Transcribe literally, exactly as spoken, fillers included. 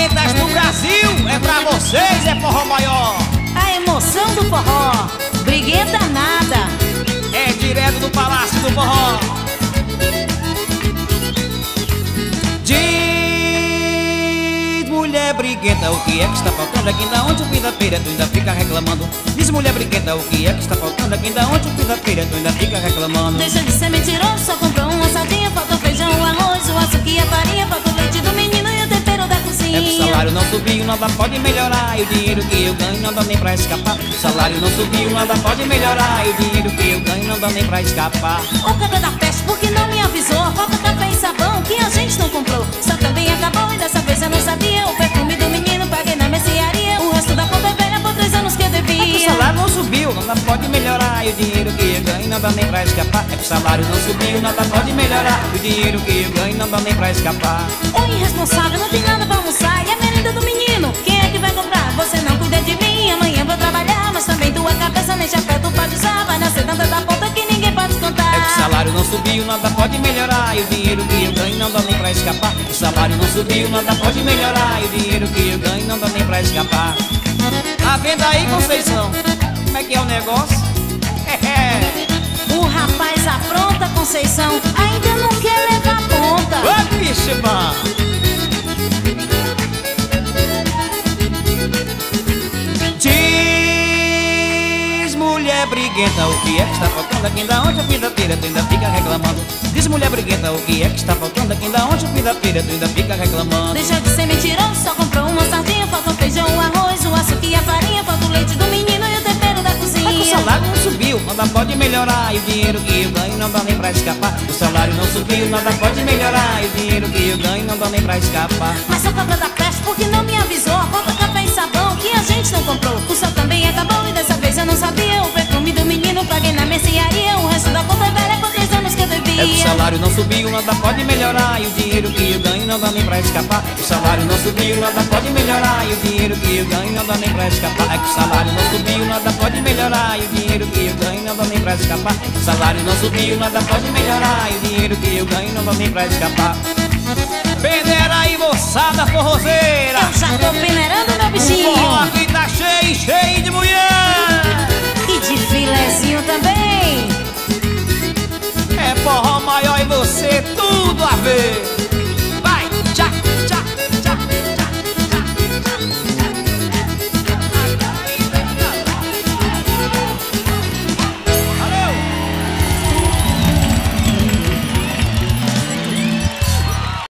Briguentas do Brasil, é pra vocês, é forró maior. A emoção do forró, briguenta nada. É direto do Palácio do Forró. Diz mulher briguenta, o que é que está faltando aqui da onde quinta-feira tu ainda fica reclamando? Diz mulher briguenta, o que é que está faltando aqui da onde quinta-feira tu ainda fica reclamando? Deixa de ser mentiroso, só comprou uma sardinha, falta o feijão, o arroz, o açúcar e a farinha, falta o leite do menino e o tempero da cozinha. É que o salário não subiu, nada pode melhorar, e o dinheiro que eu ganho não dá nem pra escapar. O salário não subiu, nada pode melhorar, e o dinheiro que eu ganho não dá nem pra escapar. O café da peste porque não me avisou, falta café e sabão que a gente não comprou. Só também acabou e dessa vez eu não sabia, o perfume do menino paguei na mercearia, o resto da conta é velha por três anos que eu devia. É que o salário não subiu, nada pode melhorar, e o dinheiro que eu ganho não dá nem pra escapar. É que o salário não subiu, nada pode melhorar, e o dinheiro que eu ganho não dá nem pra escapar. O irresponsável não tem nada pra almoçar, e a merenda do menino, quem é que vai comprar? Você não cuida de mim, amanhã vou trabalhar, mas também tua cabeça nem chapéu tu pode usar, vai nascer tanta da ponta que ninguém pode contar. É que o salário não subiu, nada pode melhorar, e o dinheiro que eu ganho não dá nem pra escapar. O salário não subiu, nada pode melhorar, e o dinheiro que eu ganho não dá nem pra escapar. Tá vendo aí, Conceição? Como é que é o negócio? O rapaz apronta, Conceição, ainda não quer levar ponta. Ô, bicho bom! Diz mulher briguenta, o que é que está faltando aqui da onde a quinta-feira tu ainda fica reclamando? Diz mulher briguenta, o que é que está faltando aqui da onde a quinta-feira tu ainda fica reclamando? Deixa de ser mentiroso, só comprou uma sardinha, falta o feijão, o arroz, o açúcar e a farinha, falta o leite do menino e o tempero da cozinha. É que o salário não subiu, nada pode melhorar, e o dinheiro que eu ganho não dá nem pra escapar. O salário não subiu, nada pode melhorar, e o dinheiro que eu ganho não dá nem pra escapar. Mas só café da peste porque não me avisou, falta café e sabão que a gente não comprou. O sol também acabou e dessa vez eu não sabia, o perfume do menino paguei na mercearia, o resto da conta é velha por três anos que eu devia. É que o salário não subiu, nada pode melhorar, e o dinheiro que eu ganho não dá nem pra escapar. O salário não subiu, nada pode melhorar, e o dinheiro que eu ganho não dá nem pra escapar. É que o salário não subiu, nada pode melhorar, e o dinheiro que eu ganho não dá nem pra escapar. O salário não subiu, nada pode melhorar, e o dinheiro que eu ganho não dá nem pra escapar. Peneira aí, moçada forrozeira! Eu já tô peneirando meu O bichinho. forró aqui tá cheio, cheio de mulher! E de filezinho também. É forró maior e você tudo a ver!